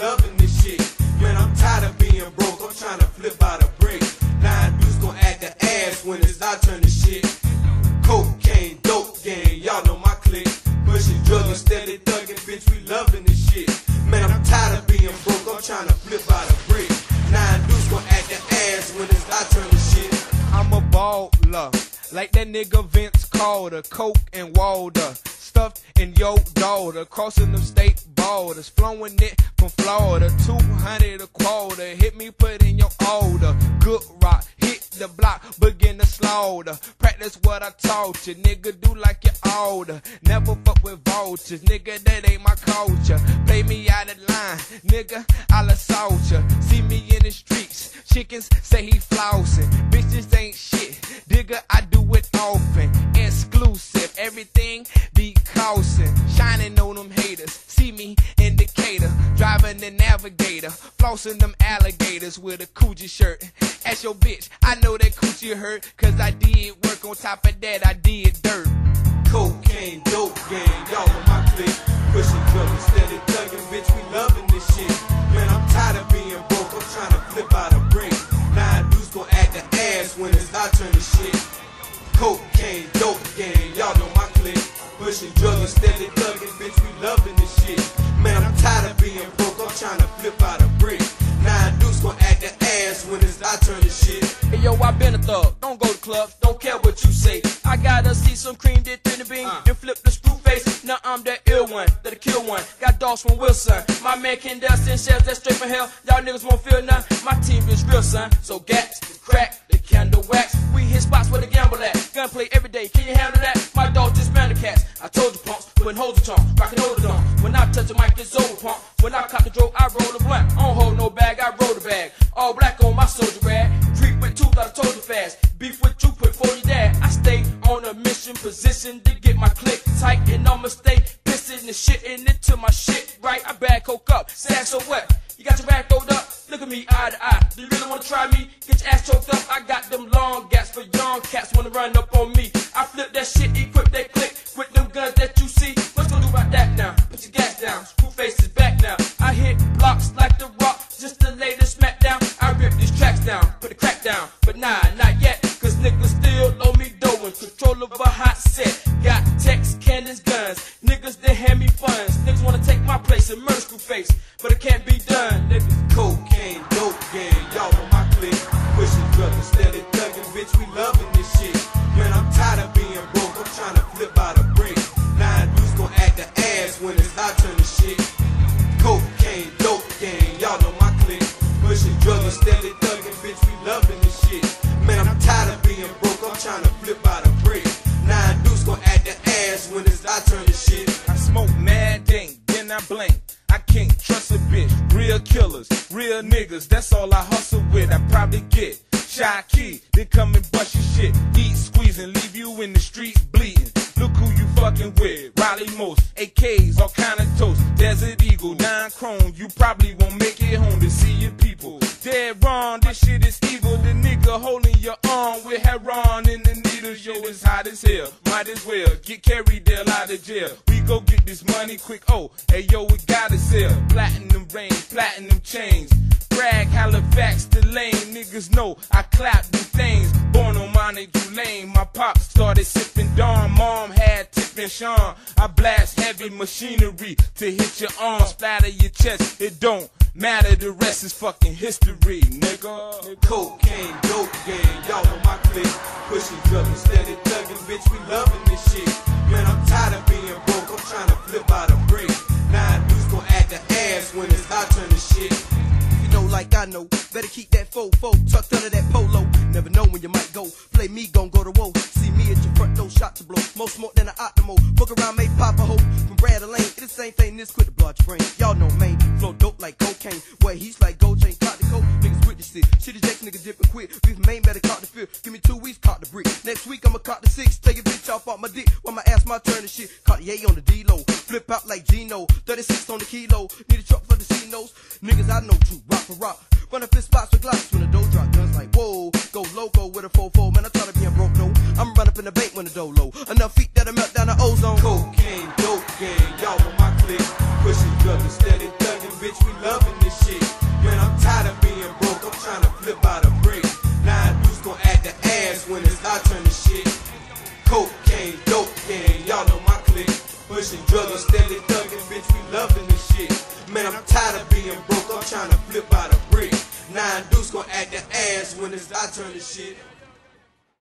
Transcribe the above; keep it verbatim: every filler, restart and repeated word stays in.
loving this shit. Man, I'm tired of being broke, I'm trying to flip out a brick. Nine dudes gon' act the ass when it's our turn to shit. Cocaine, dope gang, y'all know my clique. Pushing drugs and steady thugging, bitch, we loving this shit. Man, I'm tired of being broke, I'm trying to flip out a brick. Nine dudes gon' act the ass when it's our turn to shit. I'm a baller, like that nigga Vince Carter, Coke and Walder, stuffed in your daughter, crossing them state borders, flowing it from Florida, two hundred a quarter, hit me, put in your order, good rock, hit the block, begin to slaughter, practice what I taught you, nigga, do like you're older, never fuck with vultures, nigga, that ain't my culture, play me out of line, nigga, I'll assault ya, see me in the streets, chickens say he flossing, bitches ain't shit, nigga, I do it often, exclusive, everything be costing, shining on them haters, see me indicator, driving the navigator, flossing them alligators with a coochie shirt, ask your bitch, I know that coochie hurt, cause I did work, on top of that I did dirt. Cocaine, dope gang, y'all on my clique, pushing drugs and steady thugging, bitch, we loving this shit. Man, I'm tired of being broke, I'm trying to flip out a brick. Nine dudes gon' act the ass when it's our turn to shit. Cocaine, dope gang, y'all know my clique, pushing drugs and steady thugging, bitch, we loving this shit. Man, I'm tired of being broke, I'm trying to flip out a brick. Nine dudes gon' act the ass when it's our turn to shit. Hey yo, I been a thug, don't go to clubs, don't care what you say. I gotta see some cream dipped in the bean uh. and flip the screw face. Now I'm that ill one, that'll kill one. Got dogs from Wilson, my man can dust and shells that straight from hell. Y'all niggas won't feel none. My team is real, son. So gats, the crack, the candle wax. We hit spots where the gamble at. Gunplay every day, can you handle that? My dog just found the cats. I told you punks, putting holes in tongue, rockin' over the dome. When I touch a mic, it's over, punk. When I cop the drove, I roll the blunt. I don't hold no bag, I roll the bag. All black on my soldier rag. Creep with two, thought I told you fast. Beef with you, put for your dad. I stay on a mission, position to get my click tight, and I'ma stay pissing and shitting into my shit right. I bag coke up, sad so what? You got your rag throwed up? Look at me eye to eye. Do you really wanna try me? Get your ass choked up. I got them long gaps for young cats wanna run up on me. I flip that shit, equip that click with them guns that you see. What's gonna do about that now? Put your gas down. Screw face is back now. I hit blocks like the Rock, just to lay the smack down. I rip these tracks down, put the crack down. But nah, not yet, cause niggas still owe me dough and control of a hot set. Got texts, cannons, guns. Niggas that hand me funds. Niggas wanna take my place and murder screw face, but it can't be done, niggas. Cocaine, dope gang, y'all on my clique, pushing drugs and steady thugging, bitch, we loving this shit. Man, I'm tired of being broke, I'm trying to flip out a brick. Nine dudes gon' act the ass when it's our turn to shit. Cocaine, dope gang, y'all know my clique, pushing drugs and steady thugging, bitch, we loving this shit. Man, I'm tired of being broke, I'm trying to flip out a brick. Nine dudes gon' act the ass when it's our turn to shit. I smoke mad dank, then I blink. I can't trust a bitch. Real killers, real niggas, that's all I hustle with. I probably get shy key, then come and bust your shit. Eat, squeeze, and leave you in the streets bleeding. Look who you fucking with. Riley Most, A Ks, all kind of toast. Desert Eagle, nine chrome. You probably won't make it home to see your people. Dead wrong, this shit is evil. The nigga holding your arm with heroin in the needles. Yo, it's hot as hell. Might as well get carried there out of jail. We go get this money quick. Oh, hey yo, we gotta sell. Platinum rings, platinum chains. Bragg, Halifax, the lane. Niggas know I clap them things. Born on Montague Lane. My pop started sipping Dawn. Mom had tipping Sean. I blast heavy machinery to hit your arm, splatter your chest. It don't matter, the rest is fucking history, nigga. Cocaine, dope gang, y'all on my clique, pushing drugs and steady thugging, bitch, we loving this shit. Man, I'm tired of being broke, I'm trying to flip out a brick. Nine dudes gon' act the ass when it's our turn to shit. Know like I know, better keep that fofo tucked under that polo. Never know when you might go. Play me, gon' go to woe. See me at your front door, shot to blow. More smoke than an Optimo. Fuck around, make pop a hoe. From Brad to Lane, it's the same thing. This quit the blood your brain. Y'all know main flow dope like cocaine. Where he's like gold chain, caught the coke. Niggas with the shit. Shit is Jack, niggas dipping quick. Beef main better caught the feel. Give me two weeks, caught the brick. Next week I'ma caught the six. Take a bitch off off my dick. While my ass my turn and shit. Caught the yay on the D-Lo. Flip out like Gino. thirty-six on the kilo. Need a truck for the C-Nos. Niggas I know true. Rock for rock. Run up in spots with glocks when the dough drop. Guns like whoa. Go loco with a four four. Man, I try to be a broke no. I'm run up in the bank when the dough low. Enough feet that'll melt down the ozone. Cocaine, dope gang, y'all on my clique, pushing drugs and steady thugging. bitch, we loving this shit. Man, I'm tired of being broke, I'm trying to flip out a brick. Nine dudes gon' act the ass when it's our turn to shit. Cocaine, dope gang, y'all know my clique. Pushing drugs and steady thugging, bitch, we loving this shit. Man, I'm tired of being broke, I'm trying to flip out a brick. Nine dudes gon' act the ass when it's our turn to shit.